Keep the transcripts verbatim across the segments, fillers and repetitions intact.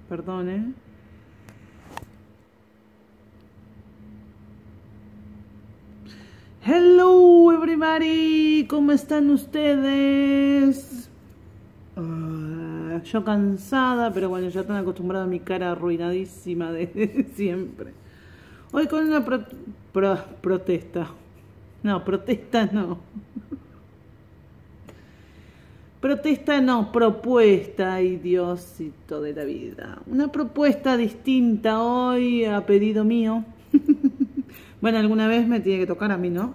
Perdón, ¿eh? Hello everybody, ¿cómo están ustedes? Uh, yo cansada, pero bueno, ya están acostumbrada a mi cara arruinadísima de siempre. Hoy con una pro pro protesta. No, protesta no. Protesta no, propuesta, ay Diosito de la vida. Una propuesta distinta hoy a pedido mío. Bueno, alguna vez me tiene que tocar a mí, ¿no?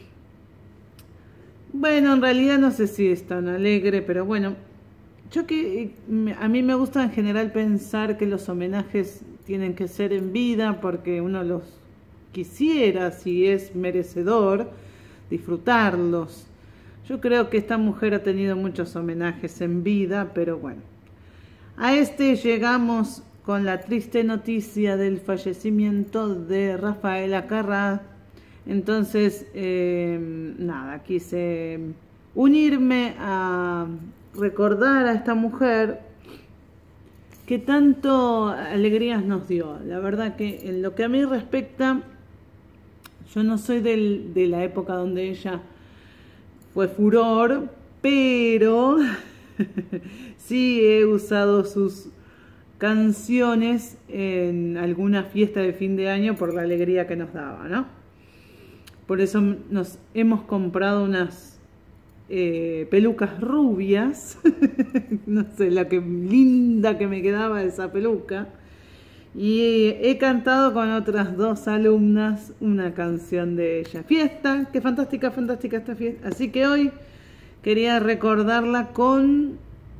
Bueno, en realidad no sé si es tan alegre, pero bueno. Yo que a mí me gusta en general pensar que los homenajes tienen que ser en vida porque uno los quisiera, si es merecedor, disfrutarlos. Yo creo que esta mujer ha tenido muchos homenajes en vida, pero bueno. A este llegamos con la triste noticia del fallecimiento de Rafaela Carrà. Entonces, eh, nada, quise unirme a recordar a esta mujer que tanto alegrías nos dio. La verdad que en lo que a mí respecta, yo no soy del, de la época donde ella fue furor, pero sí he usado sus canciones en alguna fiesta de fin de año por la alegría que nos daba, ¿no? Por eso nos hemos comprado unas eh, pelucas rubias, no sé, la que linda que me quedaba esa peluca, y he cantado con otras dos alumnas una canción de ella. Fiesta, qué fantástica, fantástica esta fiesta. Así que hoy quería recordarla con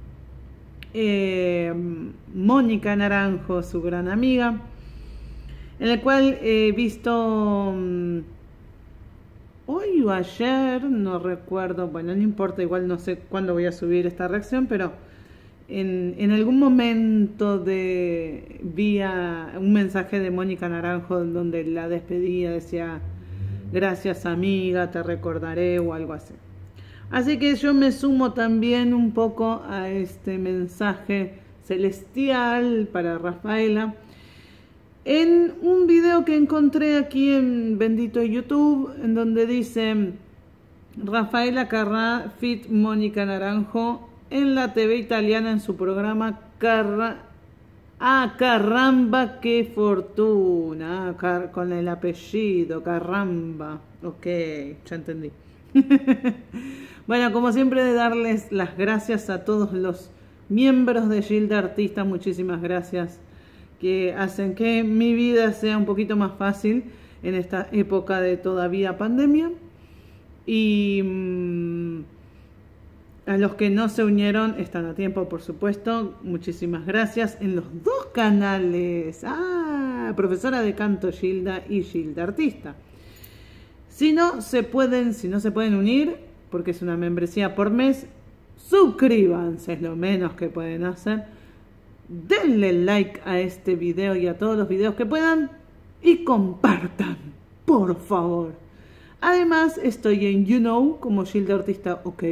eh, Mónica Naranjo, su gran amiga, en el cual he visto um, hoy o ayer, no recuerdo, bueno, no importa, igual no sé cuándo voy a subir esta reacción, pero En, en algún momento de, vi a, un mensaje de Mónica Naranjo donde la despedía, decía gracias amiga, te recordaré o algo así. Así que yo me sumo también un poco a este mensaje celestial para Rafaela en un video que encontré aquí en bendito YouTube, en donde dice Rafaela Carrà fit Mónica Naranjo en la T V italiana en su programa Carra... Ah, caramba, qué fortuna. Ah, car... Con el apellido, caramba. Ok, ya entendí. Bueno, como siempre, de darles las gracias a todos los miembros de Gilda Artista. Muchísimas gracias, que hacen que mi vida sea un poquito más fácil en esta época de todavía pandemia. Y Mmm, a los que no se unieron, están a tiempo, por supuesto. Muchísimas gracias. En los dos canales. Ah, profesora de canto Gilda y Gilda Artista. Si no se pueden, si no se pueden unir, porque es una membresía por mes, suscríbanse, es lo menos que pueden hacer. Denle like a este video y a todos los videos que puedan. Y compartan, por favor. Además, estoy en You Know como Gilda Artista OK.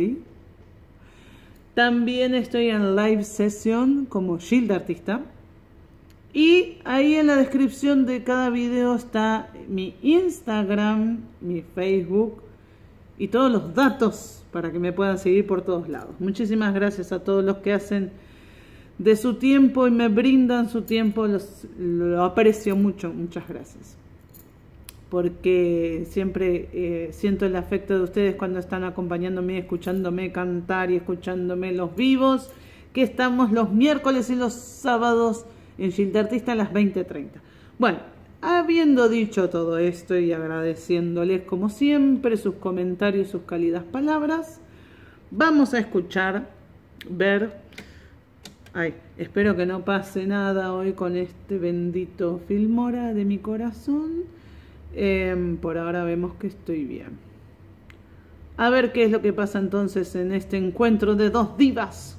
También estoy en live session como Gilda Artista. Y ahí en la descripción de cada video está mi Instagram, mi Facebook y todos los datos para que me puedan seguir por todos lados. Muchísimas gracias a todos los que hacen de su tiempo y me brindan su tiempo. Los, lo aprecio mucho. Muchas gracias. Porque siempre eh, siento el afecto de ustedes cuando están acompañándome, escuchándome cantar y escuchándome los vivos, que estamos los miércoles y los sábados en Gilda Artista a las veinte treinta. Bueno, habiendo dicho todo esto y agradeciéndoles como siempre sus comentarios y sus cálidas palabras, vamos a escuchar, ver... Ay, espero que no pase nada hoy con este bendito Filmora de mi corazón. Eh, por ahora vemos que estoy bien. A ver qué es lo que pasa entonces en este encuentro de dos divas.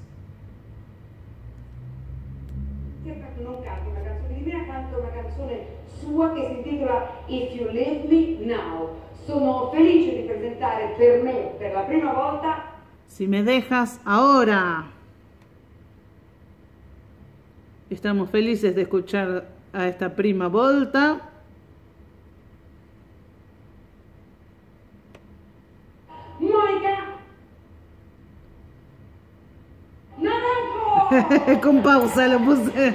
Sempre non canto una canzone di me, canto una canzone sua che si intitola If You Leave Me Now. Sono felice di presentare per me per la prima volta Si me dejas ahora. Estamos felices de escuchar a esta prima Volta. Mónica Naranjo. Con pausa lo puse.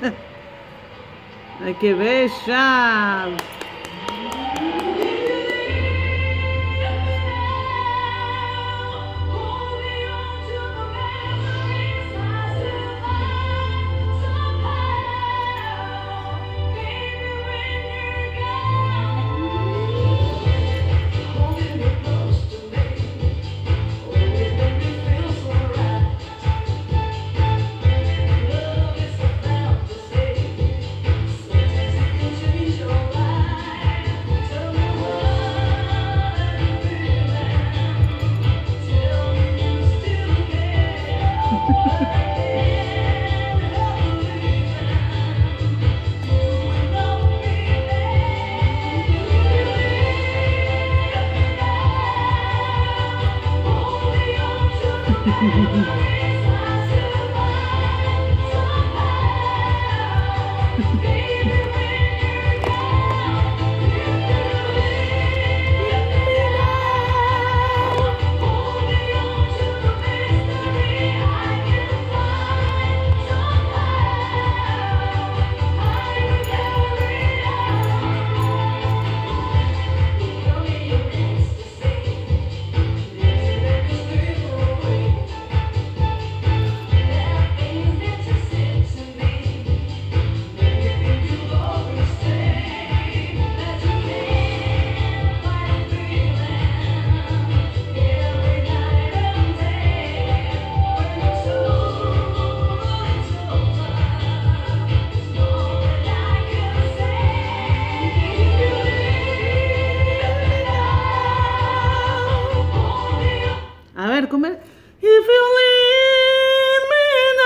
¡Ay, qué bella! A ver, ¿cómo es? If you leave me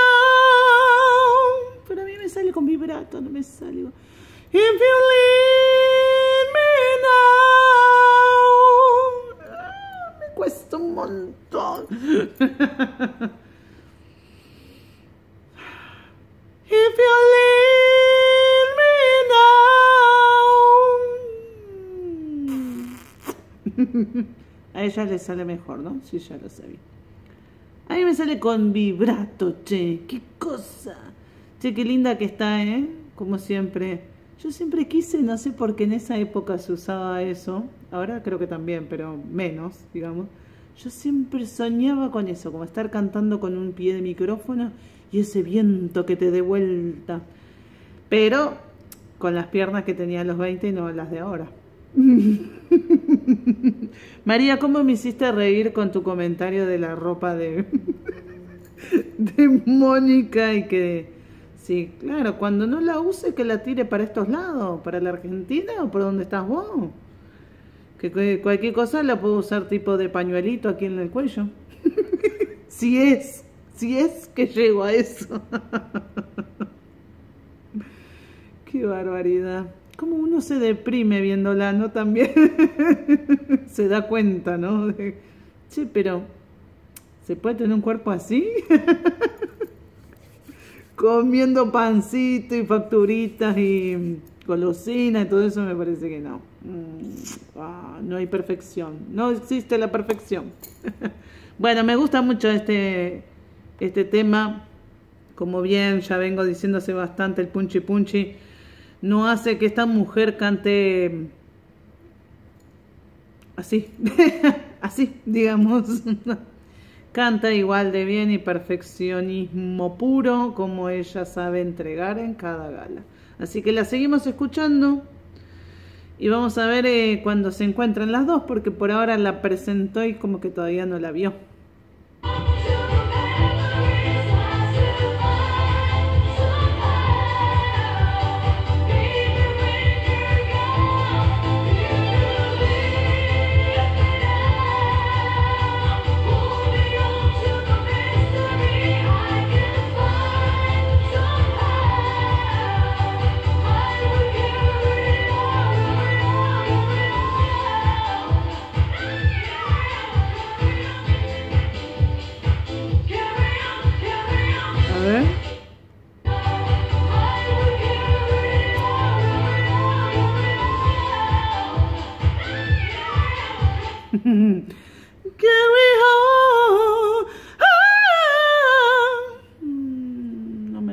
now. Pero a mí me sale con vibrato, no me sale. If you leave me now. Ah, me cuesta un montón. If you leave me now. A ella le sale mejor, ¿no? Sí, ya lo sabía. A mí me sale con vibrato, che. ¡Qué cosa! Che, qué linda que está, ¿eh? Como siempre. Yo siempre quise, no sé por qué en esa época se usaba eso. Ahora creo que también, pero menos, digamos. Yo siempre soñaba con eso, como estar cantando con un pie de micrófono y ese viento que te dé vuelta. Pero con las piernas que tenía a los veinte y no las de ahora. María, ¿cómo me hiciste reír con tu comentario de la ropa de, de Mónica? Y que, sí, claro, cuando no la use, que la tire para estos lados, para la Argentina o por donde estás vos. Que, que cualquier cosa la puedo usar tipo de pañuelito aquí en el cuello. Si es, si es que llego a eso. Qué barbaridad. Como uno se deprime viéndola, ¿no? También se da cuenta, ¿no? De, che, pero ¿se puede tener un cuerpo así? Comiendo pancito y facturitas y golosinas y todo eso, me parece que no. Mm, ah, no hay perfección. No existe la perfección. Bueno, me gusta mucho este, este tema. Como bien ya vengo diciéndose bastante, el punchi punchi no hace que esta mujer cante así, así, digamos. Canta igual de bien y perfeccionismo puro como ella sabe entregar en cada gala. Así que la seguimos escuchando y vamos a ver eh, cuando se encuentran las dos, porque por ahora la presentó y como que todavía no la vio.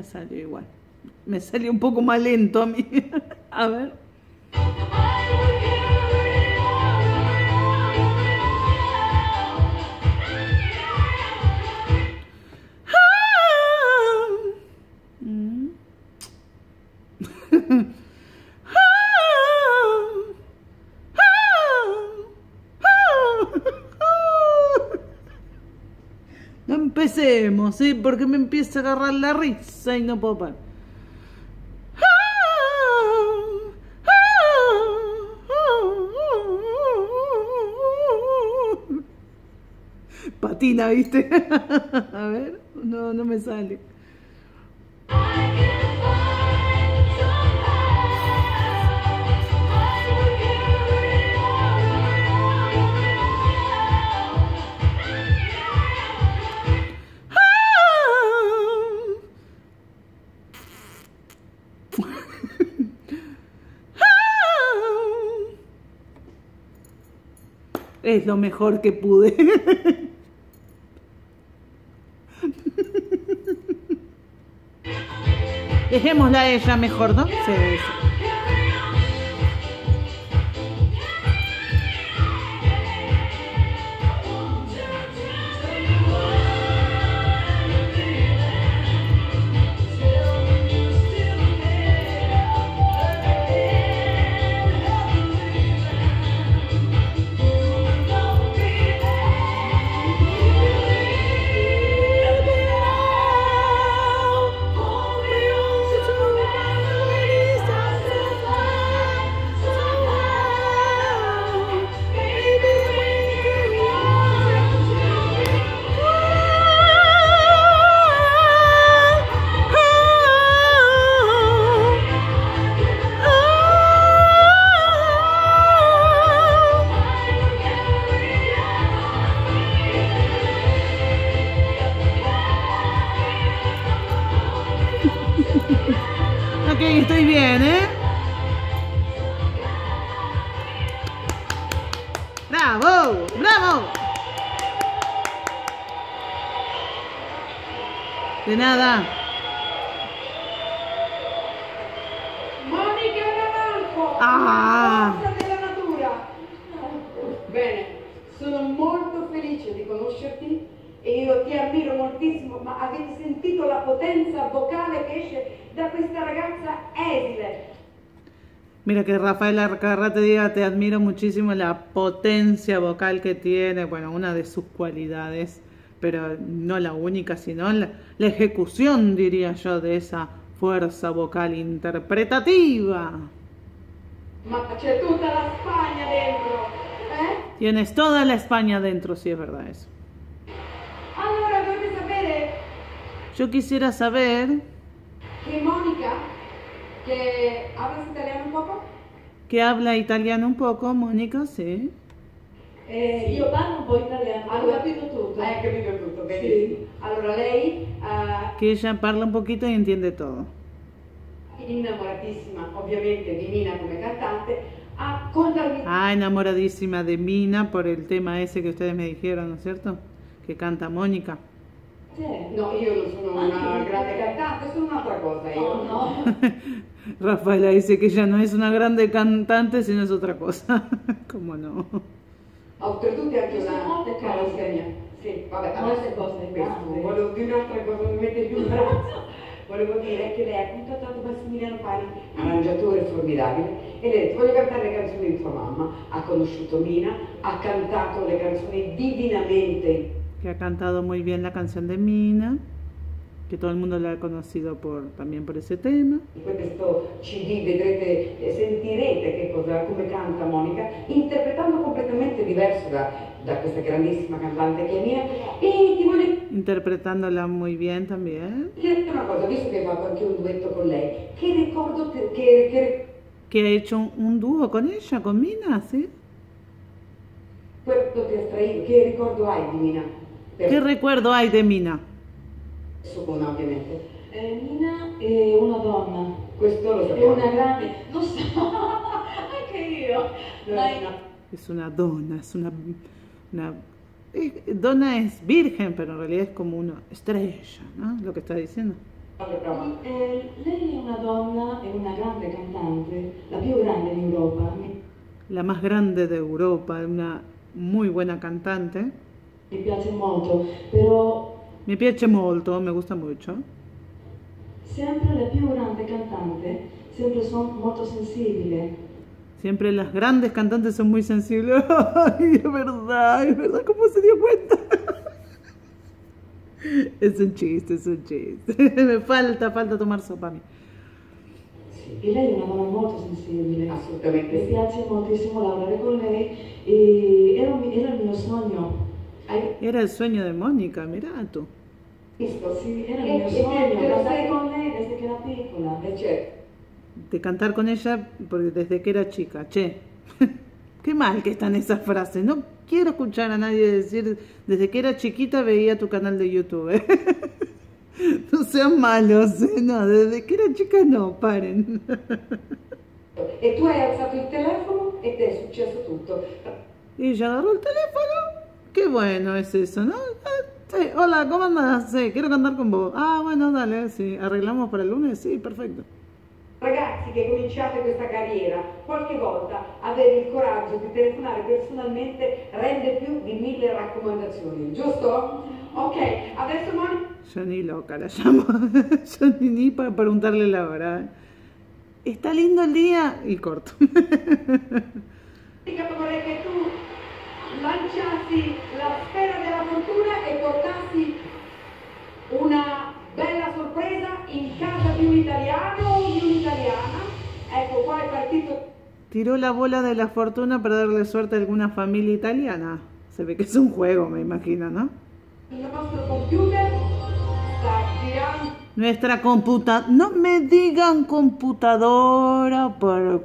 salió igual. Me salió un poco más lento a mí. A ver. No empecemos, ¿sí? Porque me empieza a agarrar la risa y no puedo parar. Patina, ¿viste? A ver, no, no me sale. Es lo mejor que pude. Dejémosla a ella mejor, ¿no? Sí, sí. Ok, estoy bien, ¿eh? ¡Bravo! ¡Bravo! De nada. Monica Naranjo, Ah. la forza della natura. Bene, sono molto felice di conoscerti e io ti ammiro moltissimo, ma avete sentito la potenza vocale che esce da questa ragazza esile? Mira que Rafael Alcarrá te diga, te admiro muchísimo la potencia vocal que tiene, bueno, una de sus cualidades, pero no la única, sino la, la ejecución, diría yo, de esa fuerza vocal interpretativa. Ma c'è tutta la Spagna dentro, eh? Tienes toda la España dentro, sí es verdad eso. Allora dovete sapere Yo quisiera saber che Monica, che hablas italiano un poco? que habla italiano un poco, Mónica, sí. Eh, io parlo un po' italiano, ho capito tutto. Hai capito tutto, benissimo. Sì. Allora lei, uh, Que ella parla un poquito y entiende todo. innamoratissima ovviamente di Mina come cantante, ha contato... Ah, enamoradísima de Mina por el tema ese que ustedes me dijeron, ¿no es cierto? Que canta Mónica. Sì. No, io non sono una grande cantante, sono un'altra cosa io. Oh, no. Rafaela dice que ella no es una grande cantante, sino es otra cosa. ¿Cómo no? Oltretutto anche Ci sono una molte cose. cosa mia. Sì, vabbè, Molte adesso cose questo, grandi. volevo dire un'altra cosa, mi mette più in braccio. Volevo dire che lei ha contattato Massimiliano Pari, arrangiatore formidabile, e lei ha detto voglio cantare le canzoni di tua mamma. Ha conosciuto Mina, ha cantato le canzoni divinamente. Que ha cantado muy bien la canción de Mina, que todo el mundo la ha conocido por, también por ese tema. In questo C D vedrete e sentirete che cosa, come canta Monica, interpretando completamente diverso da, da questa grandissima cantante che è Mina. E ti voglio Interpretándola muy bien también. chiedere una cosa, visto che hai fatto anche un duetto con lei, che ricordo te, che, che Que ha hecho un, un dúo con ella, con Mina, ¿sí? ricordo ti ha traído, che ricordo hai di Mina? Per ¿Qué recuerdo hay de Mina? Sona, ovviamente. Eh, Mina è una donna, Questo lo è sappiamo. una grande, lo so, anche io. Ma è- Es una dona, es una... una eh, dona es virgen, pero en realidad es como una estrella, ¿no? Lo que está diciendo. Eh, lei è una donna e una grande cantante, la più grande in Europa. La más grande de Europa, una muy buena cantante. Mi piace molto, però Mi piace molto, me gusta mucho. sempre la più grande cantante, sempre sono molto sensibile. Siempre las grandes cantantes son muy sensibles. Ay, es verdad, es verdad, ¿cómo se dio cuenta? Es un chiste, es un chiste. Me falta, falta tomar sopa a mí. E lei è una donna molto sensibile. Assolutamente Mi sì. piace moltissimo lavorare con lei e era, un- era il mio sogno. Hai Era el sueño de Mónica, mirá tú. visto? Sì, era E- il mio e te- sogno, te lo cantare sei- con lei desde che era piccola. Eh, certo. De cantar con ella porque desde que era chica. Che, qué mal que están esas frases. No quiero escuchar a nadie decir desde que era chiquita veía tu canal de YouTube. ¿eh? No sean malos, ¿eh? No, desde que era chica no, paren. E tu hai alzato il telefono e ti è successo tutto. Y ella agarró el teléfono. Qué bueno es eso, ¿no? Ah, sí, hola, ¿cómo andás? Sí, quiero cantar con vos. Ah, bueno, dale, sí. ¿Arreglamos para el lunes? Sí, perfecto. Ragazzi che cominciate questa carriera, qualche volta avere il coraggio di telefonare personalmente rende più di mille raccomandazioni, giusto? Ok, adesso Monica Yo ni loca la llamo. Yo ni, ni para preguntarle la hora. ¿eh? ¿Está lindo el día? Y corto. vorrei che tu lanciassi la sfera della fortuna e portassi una bella sorpresa in casa di un italiano o di un'italiana. Ecco, qua è partito Tiró la bola de la fortuna para darle suerte a alguna familia italiana. Se ve que es un juego, me imagino, ¿no? il nostro computer, sta girando. Nuestra computa... No me digan computadora para...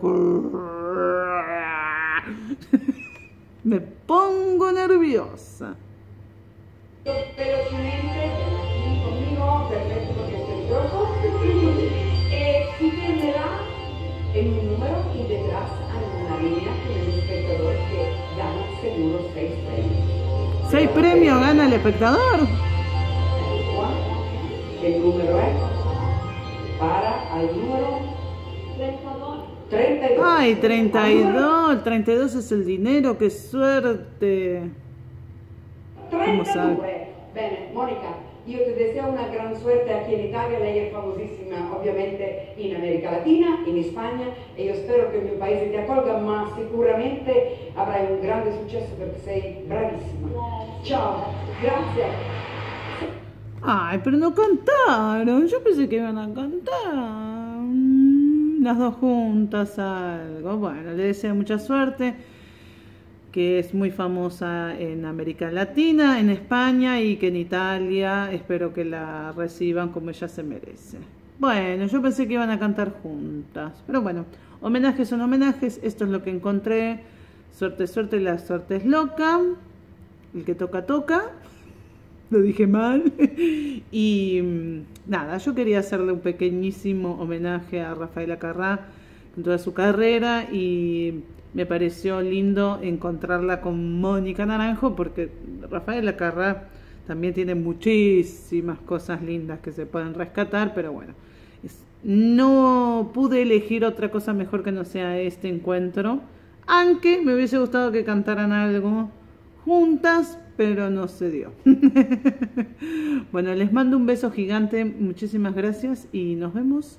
Me pongo nerviosa. Velocemente conmigo, perfetto perché è peligroso, e si prenderà en un número y detrás hay una línea con el espectador que gana seguro seis premios. ¿Seis premios gana el espectador? Ecco qua, che número è? Para al número treinta y dos. Ay, treinta y dos. treinta y dos es el dinero, qué suerte. ¿Cómo sabe? trentadue. Bene, Monica, io ti deseo una gran suerte aquí in Italia, lei è famosissima ovviamente in America Latina, in Spagna, e io spero che il mio paese ti accolga, ma sicuramente avrai un grande successo perché sei bravissima. Ciao, grazie. Ay, pero no cantaron. Yo pensé que iban a cantar. Mm, Las dos juntas, algo. Bueno, le deseo mucha suerte. Que es muy famosa en América Latina, en España y que en Italia espero que la reciban como ella se merece. Bueno, yo pensé que iban a cantar juntas, pero bueno, homenajes son homenajes, esto es lo que encontré. Suerte, suerte, la suerte es loca. El que toca, toca. Lo dije mal. Y nada, yo quería hacerle un pequeñísimo homenaje a Rafaela Carrà en toda su carrera y me pareció lindo encontrarla con Mónica Naranjo porque Rafaela Carrà también tiene muchísimas cosas lindas que se pueden rescatar, pero bueno, es, no pude elegir otra cosa mejor que no sea este encuentro, aunque me hubiese gustado que cantaran algo juntas, pero no se dio. Bueno, les mando un beso gigante, muchísimas gracias y nos vemos.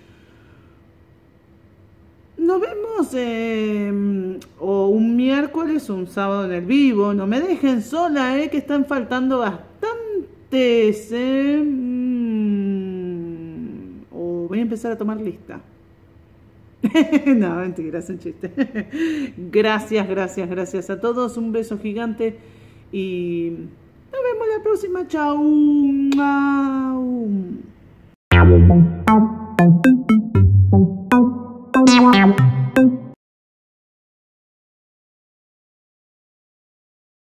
Nos vemos eh, o un miércoles o un sábado en el vivo. No me dejen sola, eh, que están faltando bastantes. Eh. Mm, o voy a empezar a tomar lista. No, mentira, es un chiste. Gracias, gracias, gracias a todos. Un beso gigante y nos vemos la próxima. Chau. Mau.